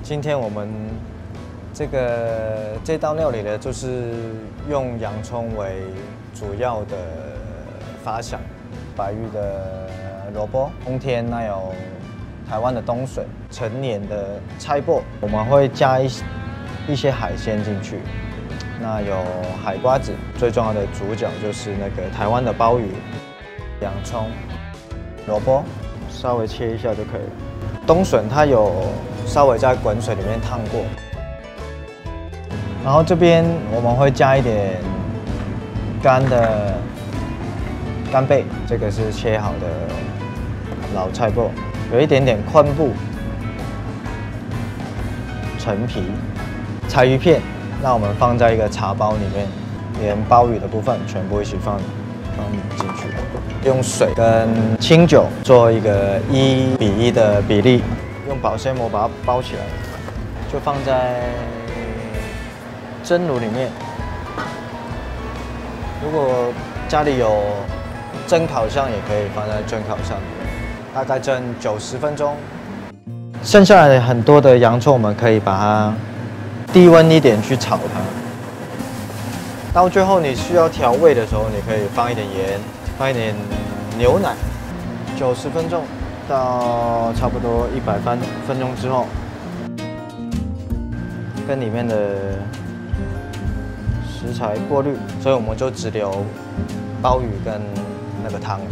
今天我们这道料理呢，就是用洋葱为主要的发想，白玉的萝卜，冬天那有台湾的冬笋，成年的菜脯，我们会加一些海鲜进去。那有海瓜子，最重要的主角就是那个台湾的鲍鱼，洋葱、萝卜，稍微切一下就可以了。冬笋它有稍微在滚水里面烫过，然后这边我们会加一点干贝，这个是切好的老菜脯，有一点点昆布、陈皮、柴鱼片。那我们放在一个茶包里面，连鲍鱼的部分全部一起放进去，用水跟清酒做一个1:1的比例，用保鲜膜把它包起来，就放在蒸炉里面。如果家里有蒸烤箱，也可以放在蒸烤箱里面，大概蒸90分钟。剩下来很多的洋葱，我们可以把它低温一点去炒它，到最后你需要调味的时候，你可以放一点盐，放一点牛奶。90分钟到差不多100分钟之后，跟里面的食材过滤，所以我们就只留鲍鱼跟那个汤，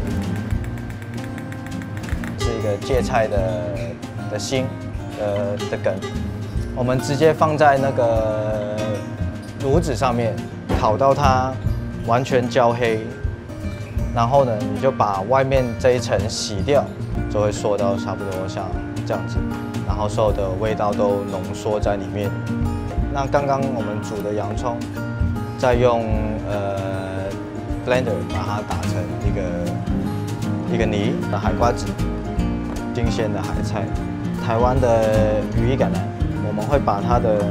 是一个芥菜的心的梗。我们直接放在那个炉子上面，烤到它完全焦黑，然后呢，你就把外面这一层洗掉，就会缩到差不多像这样子，然后所有的味道都浓缩在里面。那刚刚我们煮的洋葱，再用blender 把它打成一个泥的海瓜子，新鲜的海菜，台湾的羽衣甘蓝。我们会把它的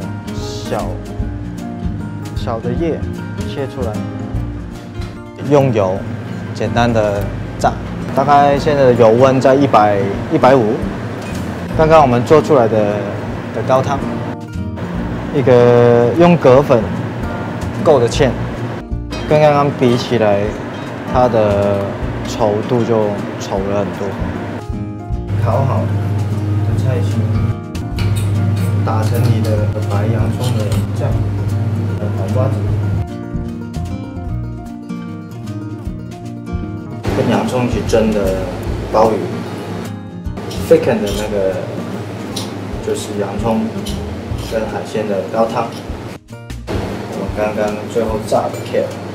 小的叶切出来，用油简单的炸，大概现在的油温在100、150。刚刚我们做出来的高汤，一个用葛粉勾的芡，跟刚刚比起来，它的稠度就稠了很多。烤好的菜心。打成你的白洋葱的酱，黄瓜子，跟洋葱一起蒸的鲍鱼 ，thicken 的那个就是洋葱跟海鲜的高汤，我们刚刚最后炸的 kale。